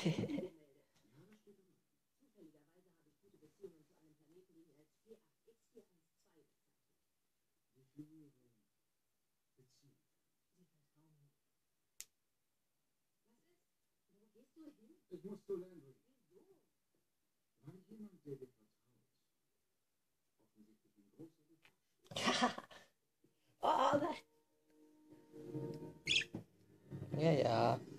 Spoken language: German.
Ich muss zu Landry. War jemand, der dir vertraut? Offensichtlich ein großer Betrag. Oh nein. Ja, ja.